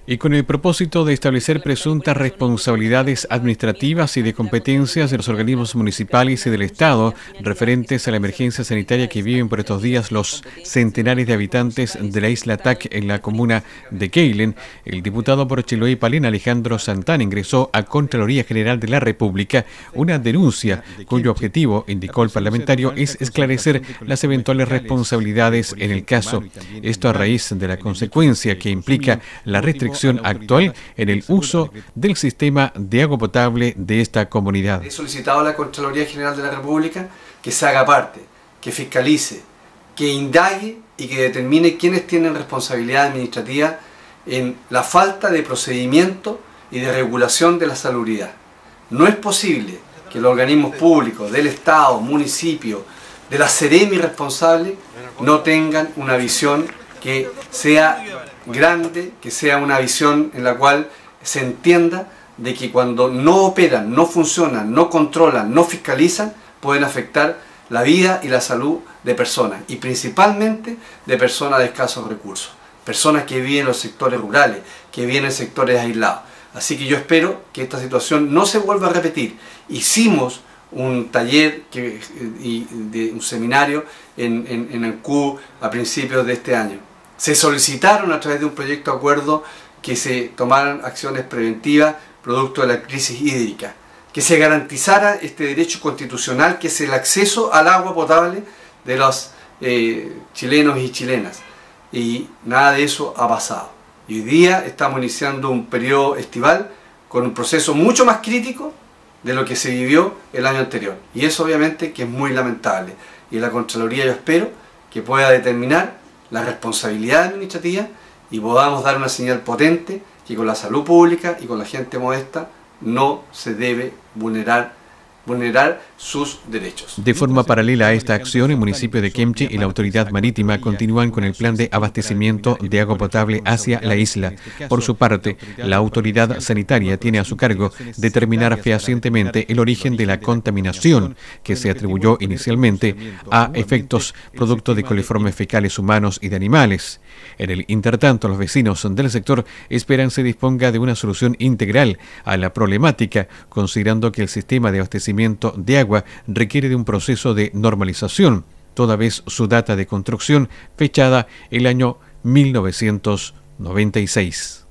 Y con el propósito de establecer presuntas responsabilidades administrativas y de competencias de los organismos municipales y del Estado referentes a la emergencia sanitaria que viven por estos días los centenares de habitantes de la isla TAC en la comuna de Keilen, el diputado por Chiloé y Palena, Alejandro Santana, ingresó a Contraloría General de la República una denuncia cuyo objetivo, indicó el parlamentario, es esclarecer las eventuales responsabilidades en el caso. Esto a raíz de la consecuencia que implica la restricción actual en el uso del sistema de agua potable de esta comunidad. He solicitado a la Contraloría General de la República que se haga parte, que fiscalice, que indague y que determine quiénes tienen responsabilidad administrativa en la falta de procedimiento y de regulación de la salubridad. No es posible que los organismos públicos del Estado, municipio, de la Seremi responsable no tengan una visión que sea grande, que sea una visión en la cual se entienda de que cuando no operan, no funcionan, no controlan, no fiscalizan, pueden afectar la vida y la salud de personas, y principalmente de personas de escasos recursos, personas que viven en los sectores rurales, que viven en sectores aislados. Así que yo espero que esta situación no se vuelva a repetir. Hicimos un taller, un seminario en Ancud a principios de este año. Se solicitaron a través de un proyecto de acuerdo que se tomaran acciones preventivas producto de la crisis hídrica, que se garantizara este derecho constitucional que es el acceso al agua potable de los chilenos y chilenas. Y nada de eso ha pasado. Y hoy día estamos iniciando un periodo estival con un proceso mucho más crítico de lo que se vivió el año anterior. Y eso obviamente que es muy lamentable. Y la Contraloría yo espero que pueda determinar la responsabilidad administrativa y podamos dar una señal potente que con la salud pública y con la gente modesta no se debe vulnerar sus derechos. De forma paralela a esta acción, el municipio de Kemchi y la autoridad marítima continúan con el plan de abastecimiento de agua potable hacia la isla. Por su parte, la autoridad sanitaria tiene a su cargo determinar fehacientemente el origen de la contaminación que se atribuyó inicialmente a efectos producto de coliformes fecales humanos y de animales. En el intertanto, los vecinos del sector esperan se disponga de una solución integral a la problemática, considerando que el sistema de abastecimiento de agua requiere de un proceso de normalización, toda vez su data de construcción fechada el año 1996.